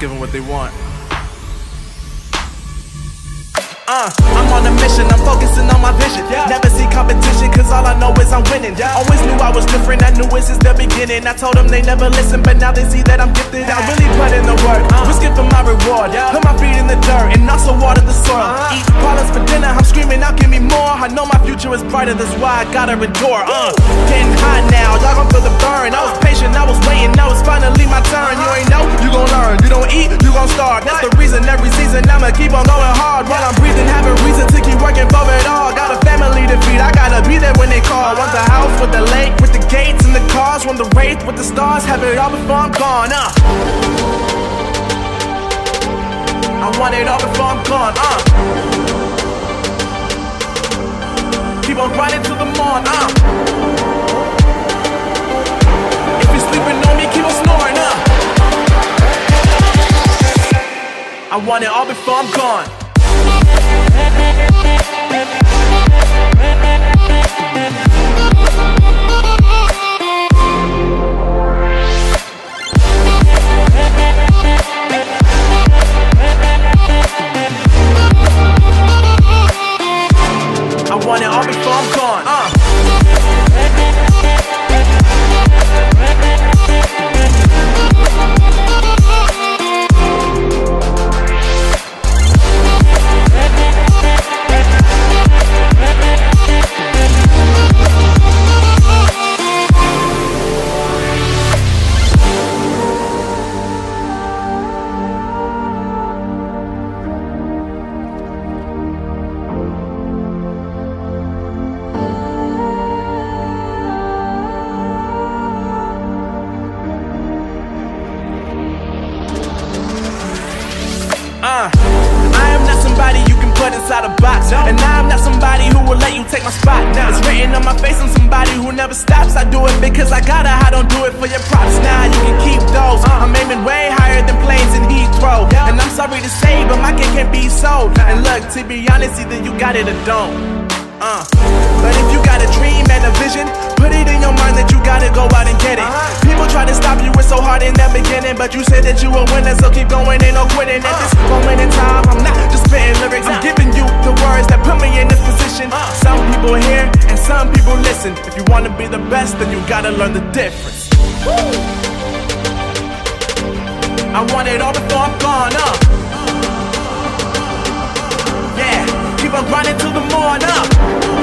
give them what they want. I'm on a mission, I'm focusing on my vision. Never see competition, cause all I know is I'm winning. Always knew I was different, I knew it since the beginning. I told them they never listen, but now they see that I'm gifted. I really put in the work, risking for my reward. Put my feet in the dirt, and also water the soil. Eat dollars for dinner, I'm screaming out, give me more. I know my future is brighter, that's why I gotta endure. Getting hot now, y'all gon' feel the burn. I was patient, I was waiting, now it's finally my turn. You ain't know, you gon' learn. You don't eat, you gon' starve. That's the reason every season I'ma keep on going hard. While I'm breathing, having reason to keep working for it all. Got a family to feed, I gotta be there when they call. Want the house with the lake, with the gates and the cars. Want the wraith with the stars, have it all before I'm gone. I want it all before I'm gone. Keep on grinding till the morn. If you're sleeping on me, keep on snoring. I want it all before I'm gone. I want it all before I'm gone. I am not somebody you can put inside a box, and I am not somebody who will let you take my spot. It's written on my face, I'm somebody who never stops. I do it because I gotta, I don't do it for your props. Nah, you can keep those. I'm aiming way higher than planes in Heathrow, and I'm sorry to say, but my cake can't be sold. And look, to be honest, either you got it or don't. But if you got a dream and a vision, put it in your mind that you gotta go out and get it. People try to stop you, it's so hard in the beginning, but you said that you a winner, so keep going, ain't no quitting. At this moment in time, I'm not just spitting lyrics, I'm giving you the words that put me in this position. Some people hear and some people listen. If you wanna be the best, then you gotta learn the difference. I want it all before I'm gone. Yeah, keep on grinding till the morn.